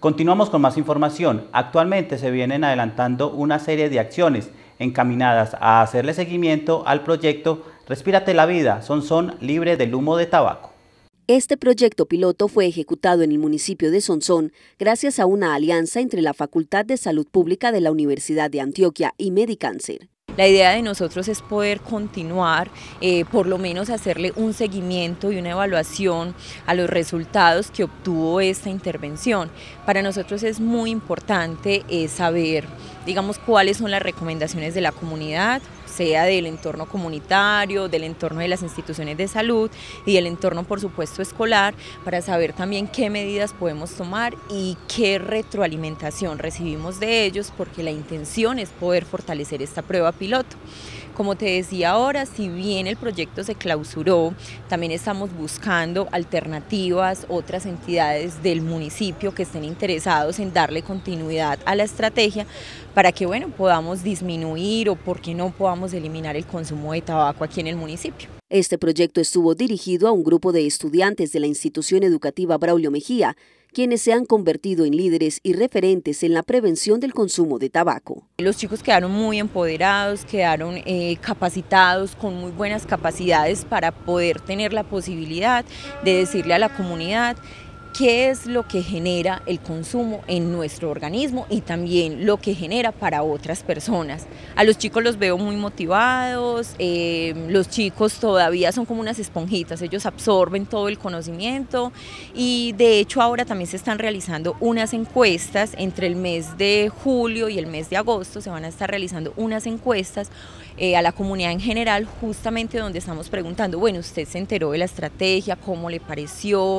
Continuamos con más información. Actualmente se vienen adelantando una serie de acciones encaminadas a hacerle seguimiento al proyecto Respírate la vida, Sonsón libre del humo de tabaco. Este proyecto piloto fue ejecutado en el municipio de Sonsón gracias a una alianza entre la Facultad de Salud Pública de la Universidad de Antioquia y Medicáncer. La idea de nosotros es poder continuar, por lo menos hacerle un seguimiento y una evaluación a los resultados que obtuvo esta intervención. Para nosotros es muy importante saber, digamos, cuáles son las recomendaciones de la comunidad, sea del entorno comunitario, del entorno de las instituciones de salud y del entorno, por supuesto, escolar, para saber también qué medidas podemos tomar y qué retroalimentación recibimos de ellos, porque la intención es poder fortalecer esta prueba piloto. Como te decía ahora, si bien el proyecto se clausuró, también estamos buscando alternativas, otras entidades del municipio que estén interesados en darle continuidad a la estrategia para que, bueno, podamos disminuir o, por qué no, podamos eliminar el consumo de tabaco aquí en el municipio. Este proyecto estuvo dirigido a un grupo de estudiantes de la institución educativa Braulio Mejía, quienes se han convertido en líderes y referentes en la prevención del consumo de tabaco. Los chicos quedaron muy empoderados, quedaron capacitados, con muy buenas capacidades para poder tener la posibilidad de decirle a la comunidad qué es lo que genera el consumo en nuestro organismo y también lo que genera para otras personas. A los chicos los veo muy motivados, los chicos todavía son como unas esponjitas, ellos absorben todo el conocimiento y de hecho ahora también se están realizando unas encuestas entre el mes de julio y el mes de agosto, se van a estar realizando unas encuestas a la comunidad en general, justamente donde estamos preguntando, bueno, usted se enteró de la estrategia, cómo le pareció,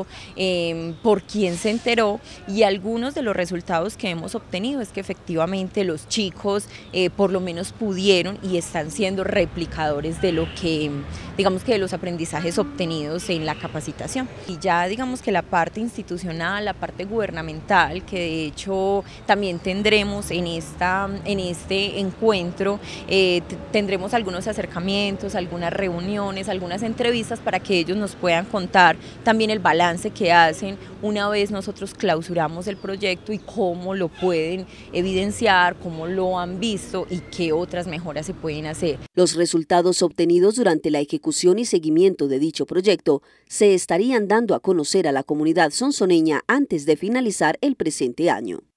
por quién se enteró, y algunos de los resultados que hemos obtenido es que efectivamente los chicos por lo menos pudieron y están siendo replicadores de lo que, digamos que de los aprendizajes obtenidos en la capacitación. Y ya digamos que la parte institucional, la parte gubernamental, que de hecho también tendremos en este encuentro, tendremos algunos acercamientos, algunas reuniones, algunas entrevistas para que ellos nos puedan contar también el balance que hacen una vez nosotros clausuramos el proyecto y cómo lo pueden evidenciar, cómo lo han visto y qué otras mejoras se pueden hacer. Los resultados obtenidos durante la ejecución y seguimiento de dicho proyecto se estarían dando a conocer a la comunidad sonsoneña antes de finalizar el presente año.